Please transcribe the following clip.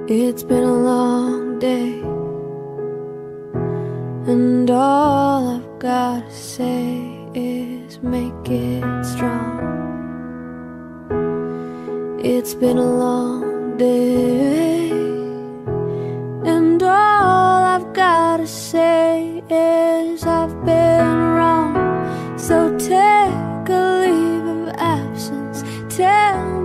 It's been a long day, and all I've gotta say is make it strong. It's been a long day, and all I've gotta say is I've been wrong. So take a leave of absence, tell